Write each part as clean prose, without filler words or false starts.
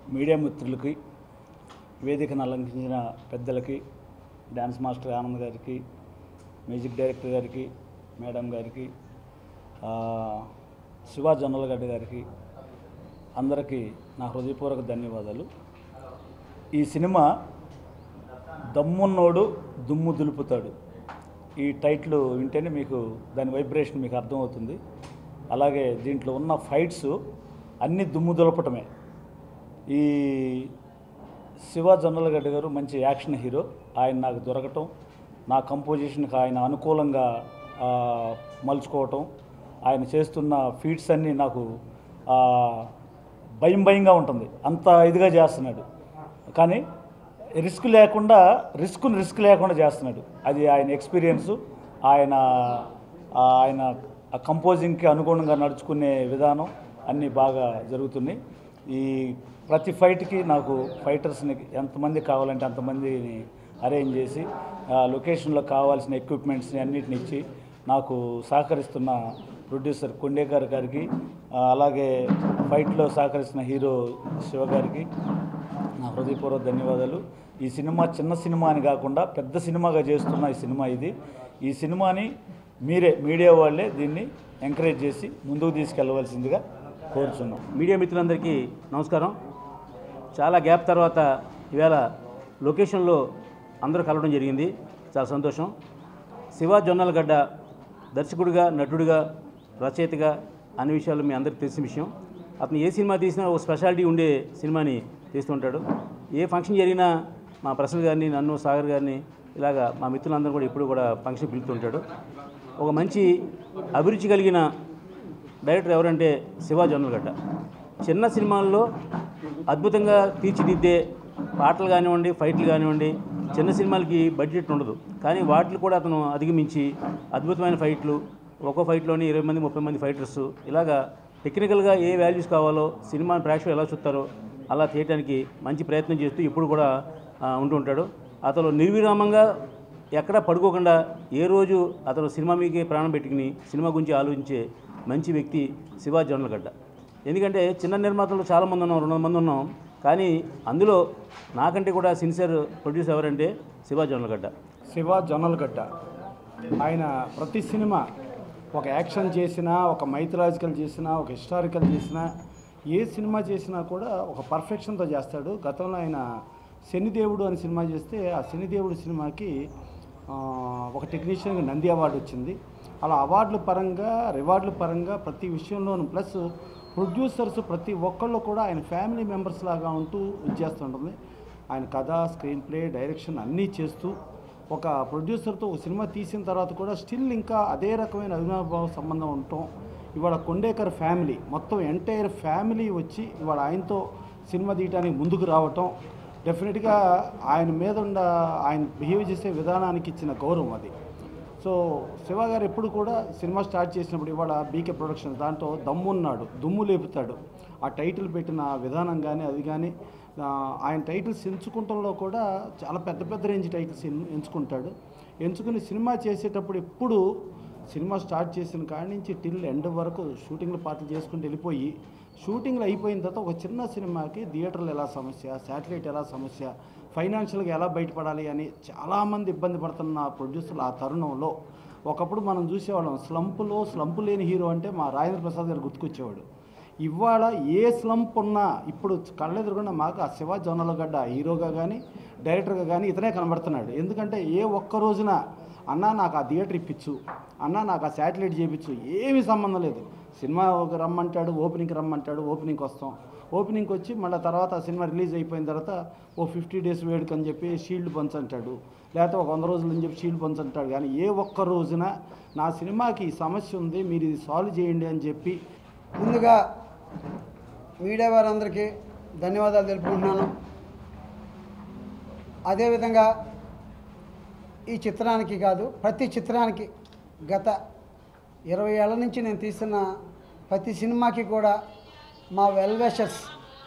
Media మిత్రులకి, వేదికను అలంకరించిన పెద్దలకి, డ్యాన్స్ మాస్టర్ ఆనంద్ గారికి, మ్యూజిక్ డైరెక్టర్ గారికి, మేడం గారికి, శివ జొన్నలగడ్డ గారికి అందరికీ నా హృదయపూర్వక ధన్యవాదాలు. ఈ సినిమా దమ్మున్నోడు దుమ్ము దులుపుతాడు. ఈ టైటిల్ వింటేనే మీకు దాని వైబ్రేషన్ మీకు అర్థమవుతుంది. అలాగే దీంట్లో ఉన్న ఫైట్స్ అన్నీ దుమ్ము దులపటమే. ఈ శివ జొన్నలగడ్డ గారు మంచి యాక్షన్ హీరో. ఆయన నాకు దొరకటం, నా కంపోజిషన్కి ఆయన అనుకూలంగా మలుచుకోవటం, ఆయన చేస్తున్న ఫీట్స్ అన్నీ నాకు భయంగా ఉంటుంది. అంత ఇదిగా చేస్తున్నాడు. కానీ రిస్క్ లేకుండా చేస్తున్నాడు. అది ఆయన ఎక్స్పీరియన్సు, ఆయన కంపోజింగ్కి అనుగుణంగా నడుచుకునే విధానం అన్నీ బాగా జరుగుతున్నాయి. ఈ ప్రతి ఫైట్కి నాకు ఫైటర్స్ని ఎంతమంది కావాలంటే అంతమందిని అరేంజ్ చేసి లొకేషన్లో కావాల్సిన ఎక్విప్మెంట్స్ని అన్నిటిని ఇచ్చి నాకు సహకరిస్తున్న ప్రొడ్యూసర్ కొండేకర్ గారికి, అలాగే ఫైట్లో సహకరిస్తున్న హీరో శివ గారికి నా హృదయపూర్వక ధన్యవాదాలు. ఈ సినిమా చిన్న సినిమా అని కాకుండా పెద్ద సినిమాగా చేస్తున్న ఈ సినిమాని మీరే మీడియా వాళ్ళే దీన్ని ఎంకరేజ్ చేసి ముందుకు తీసుకెళ్ళవలసిందిగా కోరుచున్నాం. మీడియా మిత్రులందరికీ నమస్కారం. చాలా గ్యాప్ తర్వాత ఇవాళ లొకేషన్లో అందరూ కలవడం జరిగింది. చాలా సంతోషం. శివ జొన్నలగడ్డ దర్శకుడిగా, నటుడిగా, రచయితగా అన్ని విషయాలు మీ అందరికీ తెలిసిన విషయం. అతను ఏ సినిమా తీసినా ఒక స్పెషాలిటీ ఉండే సినిమాని తీస్తుంటాడు. ఏ ఫంక్షన్ జరిగినా మా ప్రసన్న గారిని, నన్ను, సాగర్ గారిని, ఇలాగా మా మిత్రులందరూ కూడా ఎప్పుడు కూడా ఫంక్షన్ పిలుస్తుంటాడు. ఒక మంచి అభిరుచి కలిగిన డైరెక్టర్ ఎవరంటే శివ జొన్నలగడ్డ. చిన్న సినిమాల్లో అద్భుతంగా తీర్చిదిద్దే పాటలు కానివ్వండి, ఫైట్లు కానివ్వండి, చిన్న సినిమాలకి బడ్జెట్ ఉండదు. కానీ వాటిని కూడా అతను అధిగమించి అద్భుతమైన ఫైట్లు, ఒక్కో ఫైట్లోని 20 మంది 30 మంది ఫైటర్స్, ఇలాగా టెక్నికల్గా ఏ వాల్యూస్ కావాలో, సినిమాని ప్రేక్షకులు ఎలా చూస్తారో అలా తీయడానికి మంచి ప్రయత్నం చేస్తూ ఇప్పుడు కూడా ఉంటూ ఉంటాడు. అతను నిర్విరామంగా ఎక్కడా పడుకోకుండా ఏ రోజు అతను సినిమా మీకే ప్రాణం పెట్టుకుని సినిమా గురించి ఆలోచించే మంచి వ్యక్తి శివ జొన్నలగడ్డ. ఎందుకంటే చిన్న నిర్మాతలు చాలామంది ఉన్నాం, 200 మంది ఉన్నాం. కానీ అందులో నాకంటే కూడా సిన్సియర్ ప్రొడ్యూసర్ ఎవరంటే శివ జొన్నలగడ్డ. శివ జొన్నలగడ్డ ఆయన ప్రతి సినిమా ఒక యాక్షన్ చేసినా, ఒక మైథలాజికల్ చేసినా, ఒక హిస్టారికల్ చేసినా, ఏ సినిమా చేసినా కూడా ఒక పర్ఫెక్షన్తో చేస్తాడు. గతంలో ఆయన శనిదేవుడు అని సినిమా చేస్తే ఆ శనిదేవుడు సినిమాకి ఒక టెక్నీషియన్కి నంది అవార్డు వచ్చింది. అలా అవార్డుల పరంగా, రివార్డుల పరంగా ప్రతి విషయంలోనూ, ప్లస్ ప్రొడ్యూసర్స్ ప్రతి ఒక్కళ్ళు కూడా ఆయన ఫ్యామిలీ మెంబర్స్ లాగా ఉంటూ ఇచ్చేస్తుంటుంది. ఆయన కథ, స్క్రీన్ ప్లే, డైరెక్షన్ అన్నీ చేస్తూ ఒక ప్రొడ్యూసర్తో ఒక సినిమా తీసిన తర్వాత కూడా స్టిల్ ఇంకా అదే రకమైన అవినాభావ సంబంధం ఉండటం. ఇవాళ కొండేకర్ ఫ్యామిలీ మొత్తం ఎంటైర్ ఫ్యామిలీ వచ్చి ఇవాళ ఆయనతో సినిమా తీయడానికి ముందుకు రావటం డెఫినెట్గా ఆయన మీద ఆయన బిహేవ్ చేసే విధానానికి ఇచ్చిన గౌరవం అది. సో శివ గారు ఎప్పుడు కూడా సినిమా స్టార్ట్ చేసినప్పుడు ఇవాళ బీకే ప్రొడక్షన్స్ దాంట్లో దమ్మున్నాడు, దుమ్ము లేపుతాడు, ఆ టైటిల్ పెట్టిన విధానం కానీ అది కానీ, ఆయన టైటిల్స్ ఎంచుకుంటంలో కూడా చాలా పెద్ద పెద్ద రేంజ్ టైటిల్స్ ఎంచుకుని సినిమా చేసేటప్పుడు ఎప్పుడు సినిమా స్టార్ట్ చేసిన కాడి నుంచి టిల్ ఎండ్ వరకు షూటింగ్లు పార్టీలు చేసుకుంటూ వెళ్ళిపోయి, షూటింగ్లు అయిపోయిన తర్వాత ఒక చిన్న సినిమాకి థియేటర్లు ఎలా సమస్య, శాటిలైట్ ఎలా సమస్య, ఫైనాన్షియల్గా ఎలా బయటపడాలి అని చాలామంది ఇబ్బంది పడుతున్న ప్రొడ్యూసర్లు ఆ తరుణంలో ఒకప్పుడు మనం చూసేవాళ్ళం. స్లంపు లేని హీరో అంటే మా రాజేంద్ర ప్రసాద్ గారు గుర్తుకొచ్చేవాడు. ఇవాళ ఏ స్లంప్ ఉన్నా ఇప్పుడు కళ్ళెదురుగుండా మాకు ఆ శివ జొన్నలగడ్డ హీరోగా కానీ డైరెక్టర్గా కానీ ఇతనే కనబడుతున్నాడు. ఎందుకంటే ఏ ఒక్క రోజున అన్నా నాకు ఆ థియేటర్ ఇప్పించు, అన్నా నాకు ఆ శాటిలైట్ చేయించు, ఏమీ సంబంధం లేదు. సినిమా రమ్మంటాడు, ఓపెనింగ్కి రమ్మంటాడు, ఓపెనింగ్కి వస్తాం. ఓపెనింగ్కి వచ్చి మళ్ళీ తర్వాత ఆ సినిమా రిలీజ్ అయిపోయిన తర్వాత ఓ 50 days వేడుక అని చెప్పి షీల్డ్ పంచంటాడు, లేకపోతే ఒక 100 రోజులు అని చెప్పి షీల్డ్ పంచంటాడు. కానీ ఏ ఒక్క రోజున నా సినిమాకి ఈ సమస్య ఉంది, మీరు ఇది సాల్వ్ చేయండి అని చెప్పి. ముందుగా మీడియా వారందరికీ ధన్యవాదాలు తెలుపుకుంటున్నాను. అదేవిధంగా ఈ చిత్రానికి కాదు, ప్రతి చిత్రానికి గత 20 ఏళ్ల నుంచి నేను తీస్తున్న ప్రతి సినిమాకి కూడా మా వెల్ విషర్స్,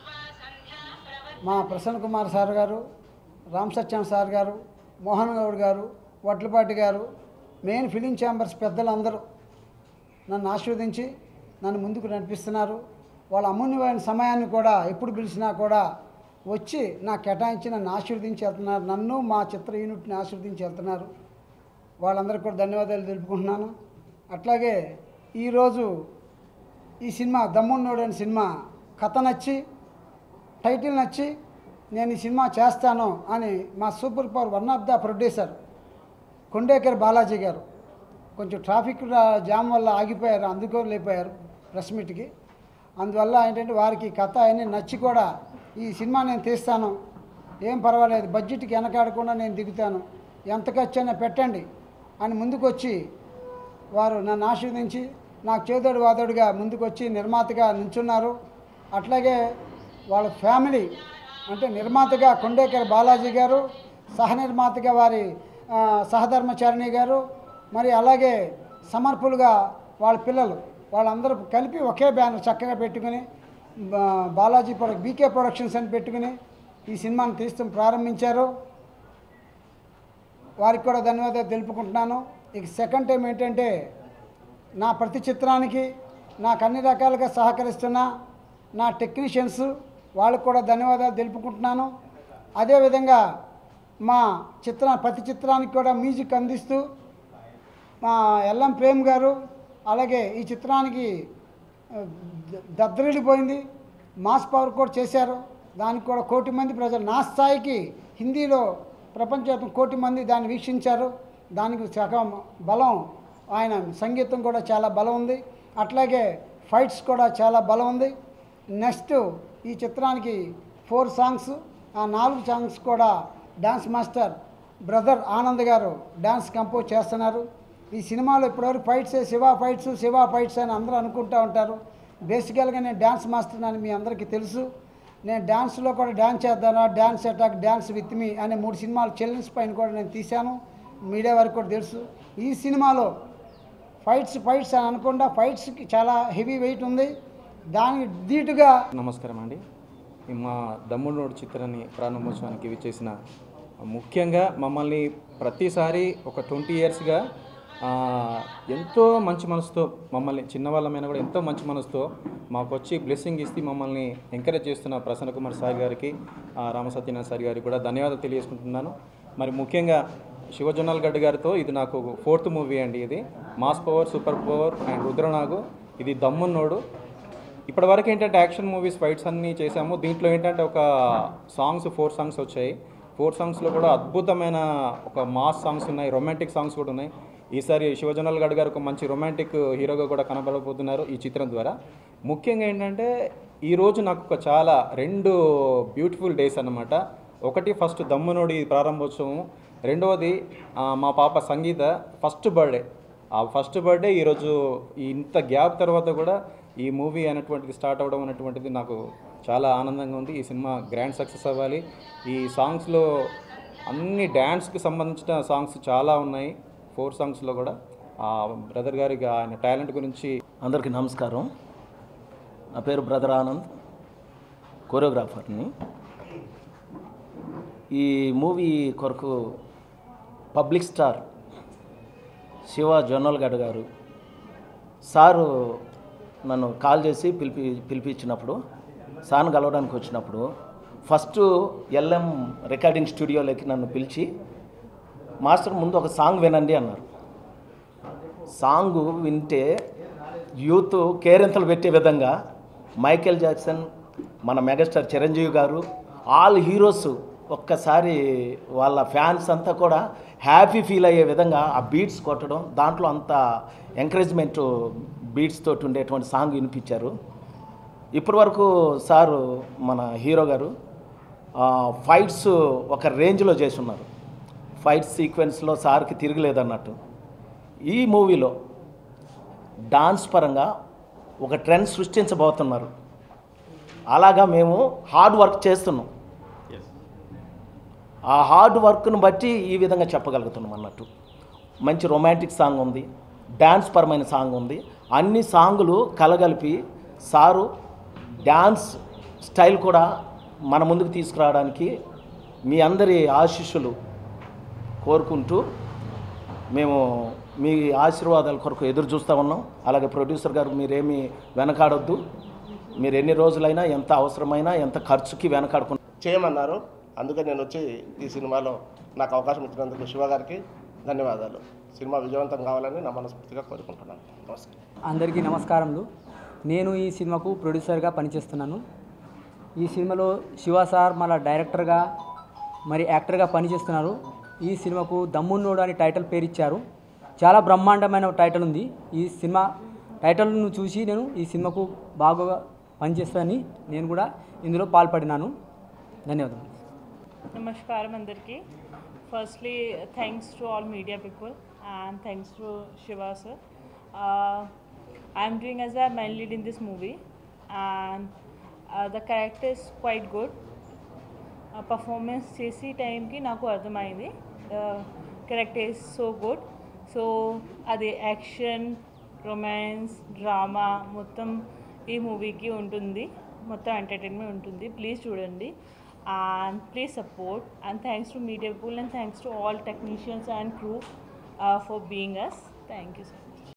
మా ప్రసన్న కుమార్ సార్ గారు, రామ్ సత్యం సార్ గారు, మోహన్ గౌడ్ గారు, వడ్లపాటి గారు, మెయిన్ ఫిలిం ఛాంబర్స్ పెద్దలందరూ నన్ను ఆశీర్వదించి నన్ను ముందుకు నడిపిస్తున్నారు. వాళ్ళ అమూల్యమైన సమయాన్ని కూడా ఎప్పుడు పిలిచినా కూడా వచ్చి నాకు కేటాయించి నన్ను ఆశీర్వదించి వెళ్తున్నారు, నన్ను మా చిత్ర యూనిట్ని ఆశీర్వదించి వెళ్తున్నారు. వాళ్ళందరికీ కూడా ధన్యవాదాలు తెలుపుకుంటున్నాను. అట్లాగే ఈరోజు ఈ సినిమా దమ్మున్నోడు అనే సినిమా కథ నచ్చి, టైటిల్ నచ్చి నేను ఈ సినిమా చేస్తాను అని మా super power one of the producer Kondekar Balaji గారు కొంచెం ట్రాఫిక్ జామ్ వల్ల ఆగిపోయారు, అందుకోలేకపోయారు ప్రెస్ మీట్కి. అందువల్ల ఏంటంటే వారికి కథ అన్నీ నచ్చి కూడా ఈ సినిమా నేను తీస్తాను, ఏం పర్వాలేదు, బడ్జెట్కి వెనకాడకుండా నేను దిగుతాను, ఎంత ఖర్చైనా పెట్టండి అని ముందుకొచ్చి వారు నన్ను ఆశీర్వదించి నాకు చేదోడు వాదోడుగా ముందుకొచ్చి నిర్మాతగా నిల్చున్నారు. అట్లాగే వాళ్ళ ఫ్యామిలీ అంటే నిర్మాతగా కొండేకర్ బాలాజీ గారు, సహనిర్మాతగా వారి సహధర్మచారిణి గారు, మరి అలాగే సమర్పులుగా వాళ్ళ పిల్లలు, వాళ్ళందరూ కలిపి ఒకే బ్యానర్ చక్కగా పెట్టుకుని బాలాజీ బీకే ప్రొడక్షన్స్ అని పెట్టుకుని ఈ సినిమాను తీస్తూ ప్రారంభించారు. వారికి కూడా ధన్యవాదాలు తెలుపుకుంటున్నాను. ఇక సెకండ్ టైం ఏంటంటే నా ప్రతి చిత్రానికి నాకు అన్ని రకాలుగా సహకరిస్తున్న నా టెక్నీషియన్స్ వాళ్ళకు కూడా ధన్యవాదాలు తెలుపుకుంటున్నాను. అదేవిధంగా మా ప్రతి చిత్రానికి కూడా మ్యూజిక్ అందిస్తూ మా ఎల్ఎం ప్రేమ్ గారు, అలాగే ఈ చిత్రానికి దద్దరిల్లిపోయింది మాస్ పవర్ కూడా చేశారు. దానికి కూడా 1 కోటి మంది ప్రజలు, నా స్థాయికి హిందీలో ప్రపంచవ్యాప్తంగా 1 కోటి మంది దాన్ని వీక్షించారు. దానికి సగం బలం ఆయన సంగీతం కూడా చాలా బలం ఉంది. అట్లాగే ఫైట్స్ కూడా చాలా బలం ఉంది. నెక్స్ట్ ఈ చిత్రానికి 4 సాంగ్స్, ఆ 4 సాంగ్స్ కూడా డ్యాన్స్ మాస్టర్ బ్రదర్ ఆనంద్ గారు డ్యాన్స్ కంపోజ్ చేస్తున్నారు. ఈ సినిమాలో ఇప్పటివరకు శివ ఫైట్స్ అని అందరూ అనుకుంటూ ఉంటారు. బేసికల్గా నేను డ్యాన్స్ మాస్టర్ అని మీ అందరికీ తెలుసు. నేను డ్యాన్స్లో కూడా డ్యాన్స్ చేద్దాను, dance attack, dance with me అనే 3 సినిమాలు ఛాలెంజ్ పైన కూడా నేను తీశాను, మీడియా వరకు కూడా తెలుసు. ఈ సినిమాలో ఫైట్స్ అని అనుకుండా ఫైట్స్కి చాలా హెవీ వెయిట్ ఉంది. దానికి ధీటుగా నమస్కారం అండి. మా దమ్మున్నోడు చిత్రాన్ని ప్రారంభోత్సవానికి విచ్చేసిన ముఖ్యంగా మమ్మల్ని ప్రతిసారి ఒక 20 ఇయర్స్గా ఎంతో మంచి మనసుతో మమ్మల్ని చిన్నవాళ్ళమైనా కూడా ఎంతో మంచి మనసుతో మాకు వచ్చి బ్లెస్సింగ్ ఇస్తే మమ్మల్ని ఎంకరేజ్ చేస్తున్న ప్రసన్న కుమార్ సార్ గారికి, రామసత్యనారాయణ సార్ గారికి కూడా ధన్యవాదాలు తెలియజేసుకుంటున్నాను. మరి ముఖ్యంగా శివజొన్నల గడ్డ గారితో ఇది నాకు 4th మూవీ అండి. ఇది mass power, super power and Rudranagu, ఇది దమ్మున్నోడు. ఇప్పటివరకు ఏంటంటే యాక్షన్ మూవీస్ ఫైట్స్ అన్నీ చేసాము. దీంట్లో ఏంటంటే ఒక సాంగ్స్ 4 సాంగ్స్ వచ్చాయి. 4 సాంగ్స్లో కూడా అద్భుతమైన ఒక మాస్ సాంగ్స్ ఉన్నాయి, రొమాంటిక్ సాంగ్స్ కూడా ఉన్నాయి. ఈసారి శివజొన్నల గడ్డ గారు ఒక మంచి రొమాంటిక్ హీరోగా కూడా కనబడబోతున్నారు ఈ చిత్రం ద్వారా. ముఖ్యంగా ఏంటంటే ఈరోజు నాకు ఒక చాలా 2 బ్యూటిఫుల్ డేస్ అన్నమాట. ఒకటి ఫస్ట్ దమ్మునోడి ప్రారంభోత్సవం, రెండవది మా పాప సంగీత ఫస్ట్ బర్త్డే. ఆ ఫస్ట్ బర్త్డే ఈరోజు ఇంత గ్యాప్ తర్వాత కూడా ఈ మూవీ అనేటువంటిది స్టార్ట్ అవ్వడం అనేటువంటిది నాకు చాలా ఆనందంగా ఉంది. ఈ సినిమా గ్రాండ్ సక్సెస్ అవ్వాలి. ఈ సాంగ్స్లో అన్ని డ్యాన్స్కి సంబంధించిన సాంగ్స్ చాలా ఉన్నాయి. 4 సాంగ్స్లో కూడా బ్రదర్ గారికి ఆయన టాలెంట్ గురించి. అందరికీ నమస్కారం. నా పేరు బ్రదర్ ఆనంద్, కొరియోగ్రాఫర్ని. ఈ మూవీ కొరకు పబ్లిక్ స్టార్ శివ జొన్నలగడ్డ గారు సారు నన్ను కాల్ చేసి పిలిపించినప్పుడు, సార్ని కలవడానికి వచ్చినప్పుడు ఫస్ట్ ఎల్ఎం రికార్డింగ్ స్టూడియోలోకి నన్ను పిలిచి, మాస్టర్ ముందు ఒక సాంగ్ వినండి అన్నారు. సాంగ్ వింటే యూత్ కేరింతలు పెట్టే విధంగా మైకేల్ జాక్సన్, మన megastar Chiranjeevi garu, all heroes ఒక్కసారి వాళ్ళ ఫ్యాన్స్ అంతా కూడా హ్యాపీ ఫీల్ అయ్యే విధంగా ఆ బీట్స్ కొట్టడం, దాంట్లో అంత ఎంకరేజ్మెంట్ బీట్స్ తోటి ఉండేటువంటి సాంగ్ వినిపించారు. ఇప్పటి వరకు సారు మన హీరో గారు ఫైట్స్ ఒక రేంజ్లో చేసి ఉన్నారు. ఫైట్ సీక్వెన్స్లో సార్కి తిరగలేదన్నట్టు ఈ మూవీలో డాన్స్ పరంగా ఒక ట్రెండ్ సృష్టించబోతున్నారు. అలాగా మేము హార్డ్ వర్క్ చేస్తున్నాం. ఆ హార్డ్ వర్క్ను బట్టి ఈ విధంగా చెప్పగలుగుతున్నాం అన్నట్టు. మంచి రొమాంటిక్ సాంగ్ ఉంది, డ్యాన్స్ పరమైన సాంగ్ ఉంది. అన్ని సాంగులు కలగలిపి సారు డ్యాన్స్ స్టైల్ కూడా మన ముందుకు తీసుకురావడానికి మీ అందరి ఆశీస్సులు కోరుకుంటూ మేము మీ ఆశీర్వాదాల కొరకు ఎదురు చూస్తూ ఉన్నాం. అలాగే ప్రొడ్యూసర్ గారు మీరేమీ వెనకాడొద్దు. మీరు ఎన్ని రోజులైనా, ఎంత అవసరమైనా, ఎంత ఖర్చుకి వెనకాడకుండా చేయమన్నారు. అందుకే నేను వచ్చి ఈ సినిమాలో నాకు అవకాశం ఇచ్చినందుకు శివ గారికి ధన్యవాదాలు. సినిమా విజయవంతం కావాలని నా మనస్ఫూర్తిగా కోరుకుంటున్నాను. నమస్కారం. అందరికీ నమస్కారములు. నేను ఈ సినిమాకు ప్రొడ్యూసర్గా పనిచేస్తున్నాను. ఈ సినిమాలో శివ సార్ మళ్ళీ డైరెక్టర్గా మరి యాక్టర్గా పనిచేస్తున్నారు. ఈ సినిమాకు దమ్మున్నోడు అని టైటిల్ పేరు ఇచ్చారు. చాలా బ్రహ్మాండమైన టైటిల్ ఉంది. ఈ సినిమా టైటిల్ను చూసి నేను ఈ సినిమాకు బాగా పనిచేస్తానని నేను కూడా ఇందులో పాల్పడినాను. ధన్యవాదాలు. Namaskaram andarki. Firstly, thanks to all media people and thanks to Shiva sir. I am doing as a main lead in this movie and the character is quite good. Performance చేసి టైంకి నాకు అర్థమైంది. Character is so good. So అది action, romance, drama మొత్తం ఈ మూవీకి ఉంటుంది. మొత్తం ఎంటర్టైన్మెంట్ ఉంటుంది. ప్లీజ్ చూడండి and please support, and thanks to media people and thanks to all technicians and crew for being us. Thank you so much.